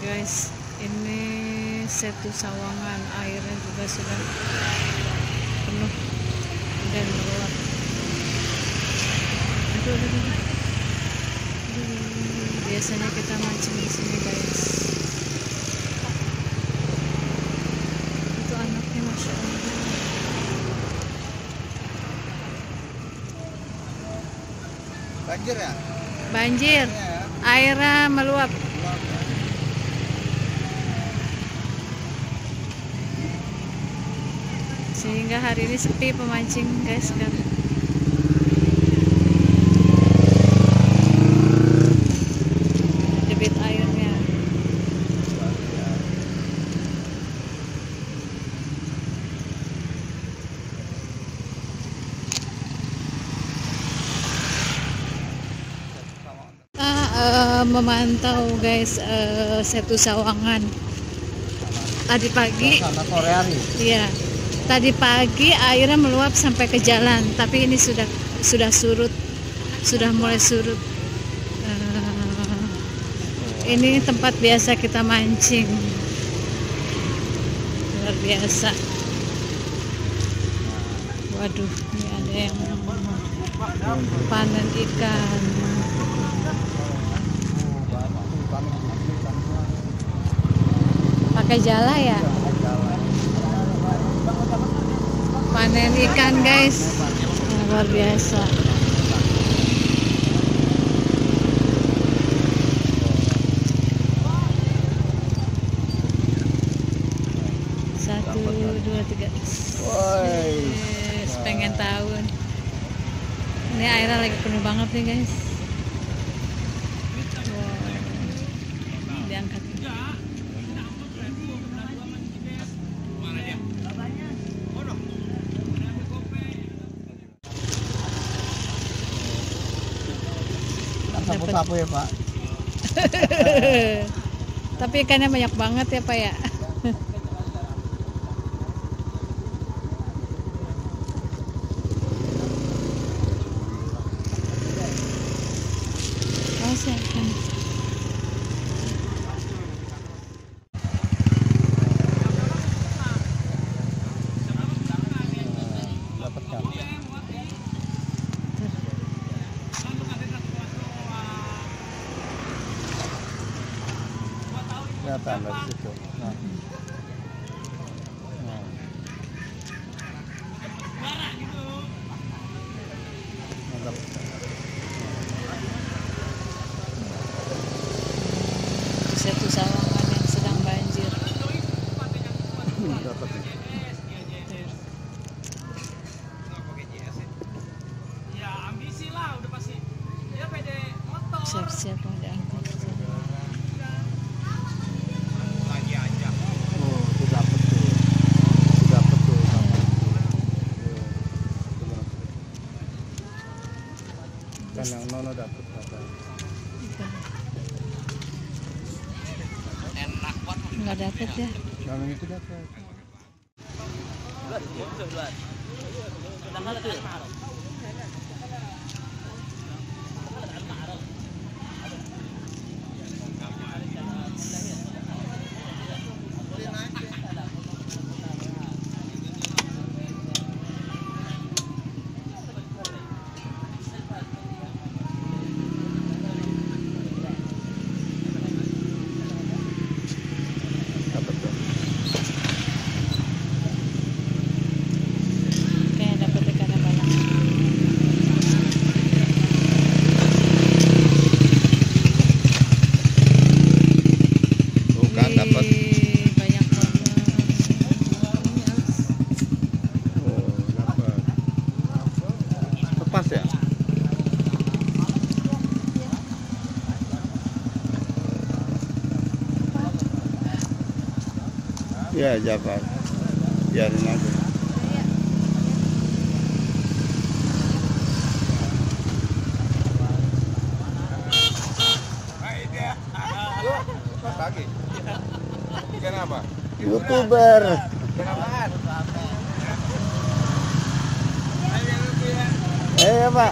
guys, ini Setu Sawangan, airnya juga sudah penuh dan meluap. Aduh. Biasanya kita mancing di sini guys. Itu anaknya, masya Allah. Banjir ya? Banjir, airnya meluap. Sehingga hari ini sepi pemancing guys kan. Debit airnya. Memantau guys Setu Sawangan tadi pagi. Iya, tadi pagi airnya meluap sampai ke jalan, tapi ini sudah surut, sudah mulai surut. Ini tempat biasa kita mancing, luar biasa. Waduh, ini ada yang panen ikan. Pakai jala ya, panen ikan guys, luar biasa. Satu, dua, tiga. Pengen tahun. Ini airnya lagi penuh banget nih guys. Wow. Diangkat. Sapu-sapu ya Pak. Tapi ikannya banyak banget ya Pak ya. Oh siapkan. Kelihatan dari situ. Setu Sawangan yang sedang banjir. Dapat nih. Ya ambisi lah udah pasti. Dia pede motor. Siap-siap mau diangkat. Kan yang Nono dapat apa? Enak banget. Nggak dapet ya. Yang itu dapat. Pas ya? Ya, Japan. Biarin aja. Pagi. Ikan apa? YouTuber. Ikan apaan? Pak.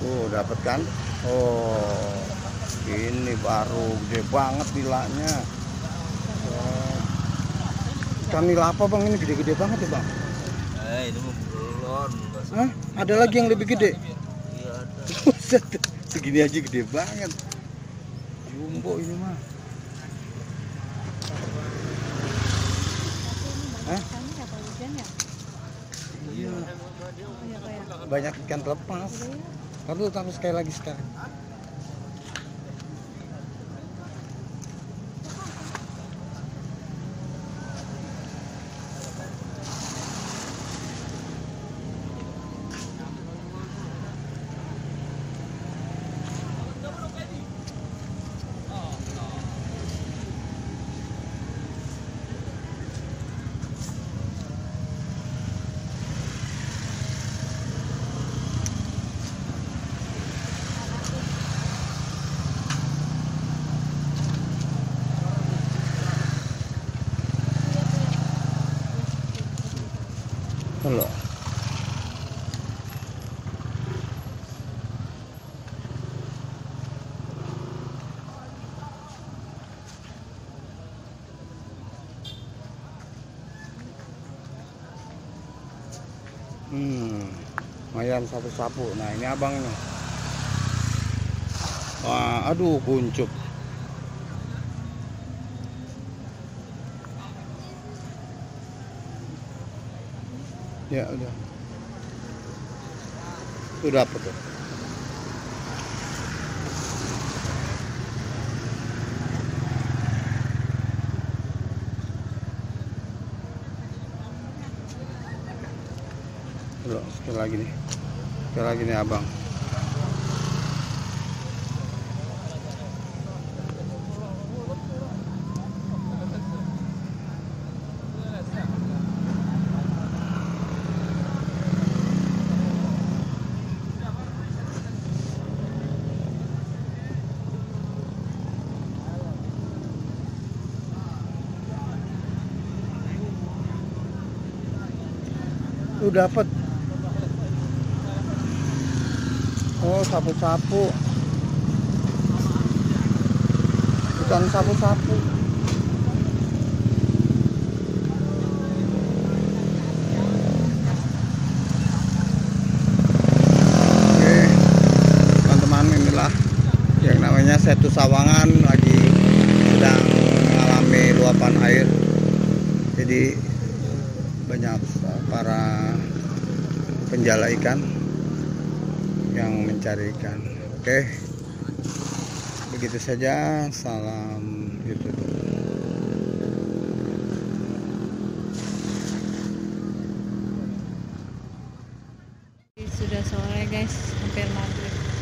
Dapat kan? Oh, ini baru gede banget nilainya. Ikan nila apa bang? Ini gede-gede banget ya bang? Ini mah belum. Hah? Ada lagi yang lebih gede? Iya ada. Buset, segini aja gede banget. Jumbo ini mah. Hah? Iya. Banyak ikan lepas. Taruh sekali lagi sekarang. Halo. Lumayan sapu-sapu. Nah ini abangnya. Wah, aduh kuncup. Ya udah. Udah apa tuh? Udah, sekali lagi nih. Sekali lagi nih abang. Tuh dapat. Oh, sapu-sapu. Bukan sapu-sapu. Oke, teman-teman, inilah yang namanya Setu Sawangan lagi sedang mengalami luapan air. Jadi banyak para penjala ikan yang mencari ikan. Oke, begitu saja. Salam YouTube. Sudah sore guys, hampir maghrib.